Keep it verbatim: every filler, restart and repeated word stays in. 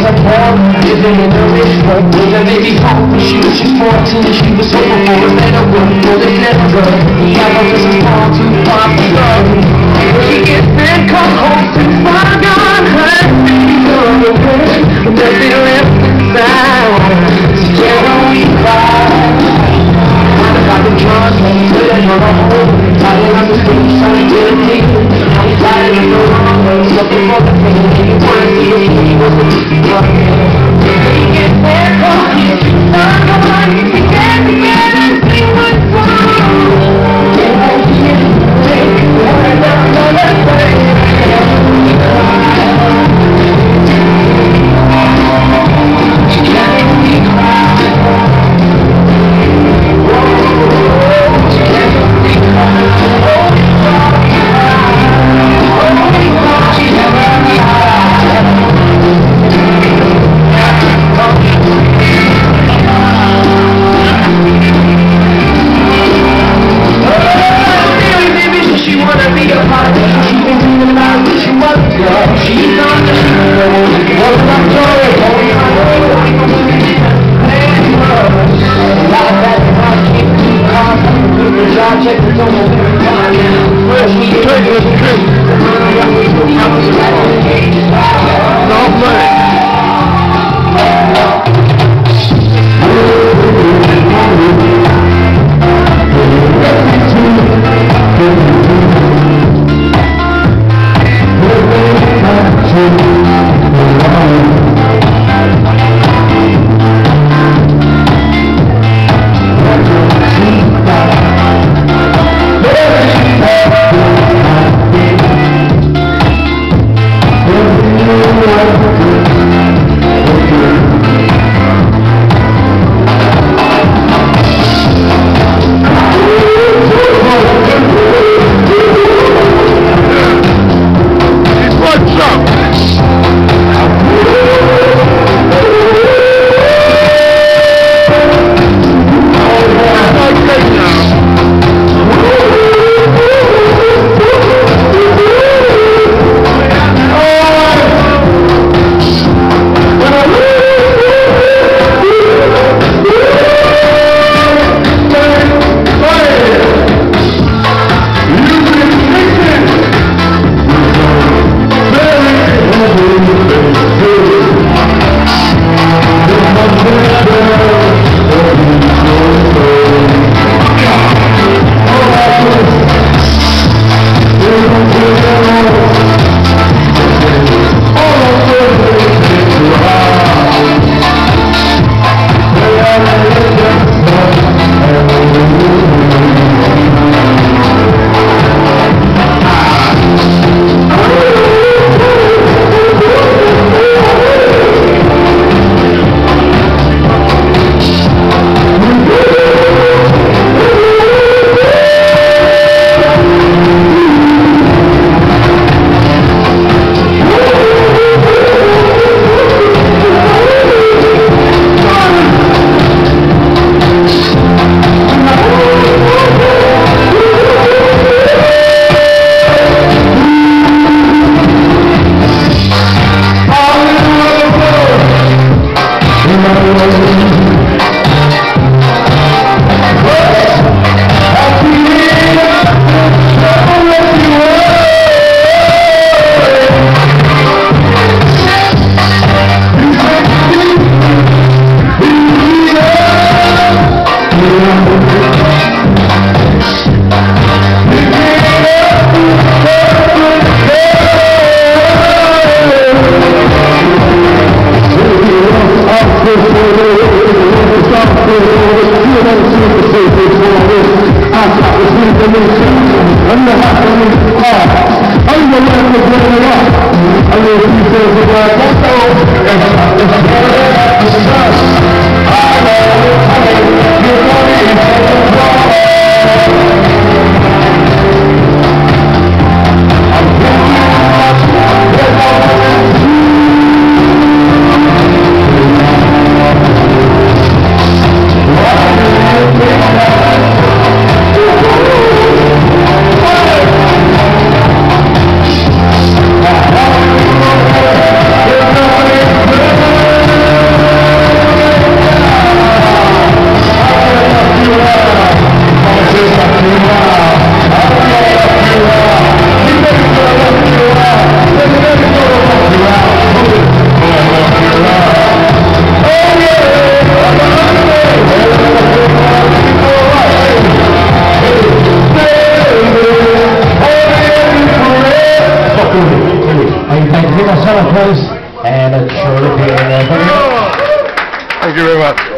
Living in a rich home with a baby home. When she was just fourteen, she was hoping for a better world, but it's never good. The apple just fall too far from love. She gets there, come home to find on her. She's on the way, nothing left inside. She can't only cry. Kind of got the drugs, but I know the hole. Tired of the streets, trying to get a deal. I'm tired of the wrong way, looking for the pain. You wanna see a movie, what's the movie? yourself, please. And a short opinion. Thank you very much.